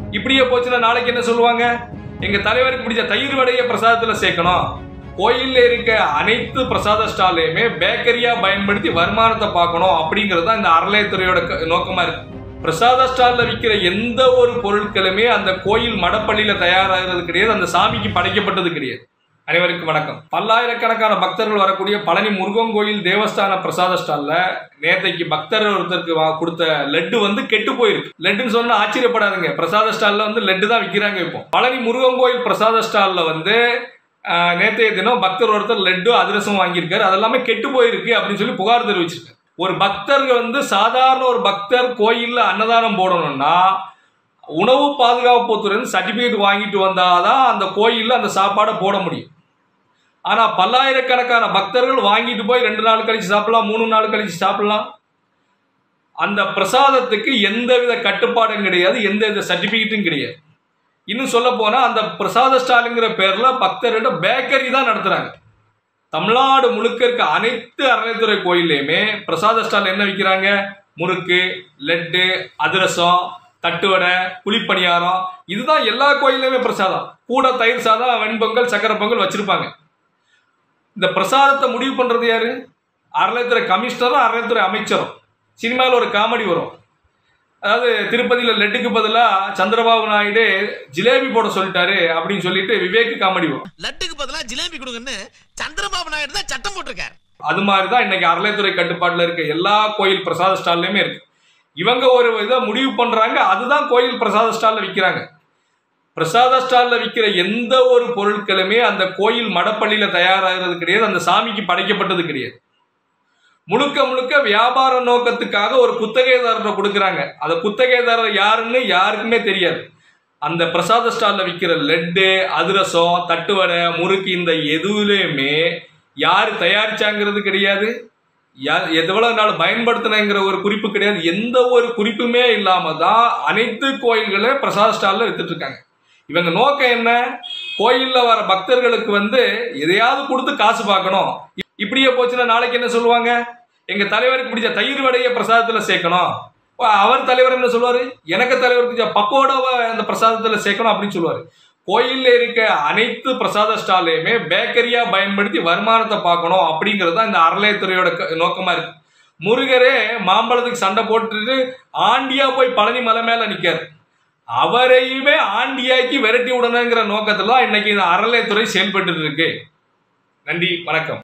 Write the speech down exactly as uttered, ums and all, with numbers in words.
இப்படியே போச்சுன்னா நாளைக்கு என்ன சொல்லுவாங்க? எங்க தலைவருக்கு பிடிச்ச தயிர் வடையை பிரசாதத்துல சேர்க்கணும். கோயில்ல இருக்க அனைத்து பிரசாத ஸ்டாலையுமே பேக்கரியா பயன்படுத்தி வருமானத்தை பார்க்கணும் அப்படிங்கிறது தான் இந்த அறநிலையத்துறையோட நோக்கமா இருக்கு. பிரசாத ஸ்டால்ல விற்கிற எந்த ஒரு பொருட்களுமே அந்த கோயில் மடப்பள்ளியில தயாராகிறது கிடையாது, அந்த சாமிக்கு படைக்கப்பட்டது கிடையாது. அனைவருக்கும் வணக்கம். பல்லாயிரக்கணக்கான பக்தர்கள் வரக்கூடிய பழனி முருகன் கோயில் தேவஸ்தான பிரசாத ஸ்டால்ல நேத்தைக்கு பக்தர் ஒருத்தருக்கு கொடுத்த லட்டு வந்து கெட்டு போயிருக்கு. லட்டுன்னு சொன்னா ஆச்சரியப்படாதுங்க, பிரசாத ஸ்டால்ல வந்து லட்டு தான் விற்கிறாங்க. இப்போ பழனி முருகன் கோயில் பிரசாத ஸ்டால்ல வந்து நேற்றைய தினம் பக்தர் ஒருத்தர் லட்டு அதிரசம் வாங்கியிருக்காரு, அதெல்லாமே கெட்டு போயிருக்கு அப்படின்னு சொல்லி புகார் தெரிவிச்சிருக்காரு. ஒரு பக்தர் வந்து சாதாரண ஒரு பக்தர் கோயில்ல அன்னதானம் போடணும்னா உணவு பாதுகாப்புத்துறை சர்டிபிகேட் வாங்கிட்டு வந்தாதான் அந்த கோயில்ல அந்த சாப்பாடை போட முடியும். ஆனா பல்லாயிரக்கணக்கான பக்தர்கள் வாங்கிட்டு போய் ரெண்டு நாள் கழிச்சு சாப்பிடலாம், மூணு நாள் கழிச்சு சாப்பிடலாம். அந்த பிரசாதத்துக்கு எந்தவித கட்டுப்பாடும் கிடையாது, எந்தவித சர்டிபிகேட்டும் கிடையாது. இன்னும் சொல்ல போனா அந்த பிரசாத ஸ்டாலுங்கிற பேர்ல பக்தர்கிட்ட பேக்கரி தான் நடத்துறாங்க. தமிழ்நாடு முழுக்க இருக்க அனைத்து அறநிலையத்துறை கோயிலையுமே பிரசாத ஸ்டால் என்ன விற்கிறாங்க? முறுக்கு, லட்டு, அதிரசம், தட்டுவடை, குழிப்பணியாரம், இதுதான் எல்லா கோயிலுமே பிரசாதம். கூட தயிர் சாதம், வெண்பொங்கல், சக்கரை பொங்கல் வச்சிருப்பாங்க. இந்த பிரசாதத்தை முடிவு பண்றது யாரு? அறநிலையத்துறை கமிஷனரும் அறநிலையத்துறை அமைச்சரும். சினிமாவில் ஒரு காமெடி வரும், அதாவது திருப்பதியில் லட்டுக்கு பதிலாக சந்திரபாபு நாயுடு ஜிலேபி போட சொல்லிட்டாரு அப்படின்னு சொல்லிட்டு விவேக் காமெடி வரும். லட்டுக்கு பதிலாக ஜிலேபி கொடுங்கன்னு சந்திரபாபு நாயுடு தான் சட்டம் போட்டிருக்காரு. அது மாதிரி தான் இன்னைக்கு அறநிலையத்துறை கட்டுப்பாட்டில் இருக்க எல்லா கோயில் பிரசாத ஸ்டால்லையுமே இருக்கு. இவங்க ஒரு இதை முடிவு பண்றாங்க, அதுதான் கோயில் பிரசாத ஸ்டால்ல விற்கிறாங்க. பிரசாத ஸ்டால்ல விற்கிற எந்த ஒரு பொருட்களுமே அந்த கோயில் மடப்பள்ளியில தயாராகிறது கிடையாது, அந்த சாமிக்கு படைக்கப்பட்டது கிடையாது. முழுக்க முழுக்க வியாபார நோக்கத்துக்காக ஒரு குத்தகைதாரரை கொடுக்குறாங்க. அந்த குத்தகைதாரர் யாருன்னு யாருக்குமே தெரியாது. அந்த பிரசாத ஸ்டால்ல விற்கிற லட்டு, அதிரசம், தட்டுவடை, முறுக்கு, இந்த எதுவுலையுமே யார் தயாரிச்சாங்கிறது கிடையாது, எவ்வளவு நாள் பயன்படுத்தினங்கிற ஒரு குறிப்பு கிடையாது. எந்த ஒரு குறிப்புமே இல்லாம தான் அனைத்து கோயில்களும் பிரசாத ஸ்டால்ல வித்துட்டு இருக்காங்க. இவங்க நோக்கம் என்ன? கோயில்ல வர பக்தர்களுக்கு வந்து எதையாவது கொடுத்து காசு பார்க்கணும். இப்படியே போச்சுன்னா நாளைக்கு என்ன சொல்லுவாங்க? எங்க தலைவருக்கு பிடிச்ச தயிர் வடையை பிரசாதத்துல சேர்க்கணும். அவர் தலைவர் என்ன சொல்லுவாரு? எனக்கு தலைவருக்கு பிடிச்ச பக்கோடாவை அந்த பிரசாதத்துல சேர்க்கணும் அப்படின்னு சொல்லுவாரு. கோயில்ல இருக்க அனைத்து பிரசாத ஸ்டாலையுமே பேக்கரியா பயன்படுத்தி வருமானத்தை பார்க்கணும் அப்படிங்கிறது தான் இந்த அறநிலையத்துறையோட நோக்கமா இருக்கு. முருகரே மாம்பழத்துக்கு சண்டை போட்டுட்டு ஆண்டியா போய் பழனி மலை மேல நிக்காரு. அவரையுமே ஆண்டியாக்கி விரட்டி விடணுங்கிற நோக்கத்துல தான் இன்னைக்கு இந்த அறநிலையத்துறை செயல்பட்டு இருக்கு. நன்றி, வணக்கம்.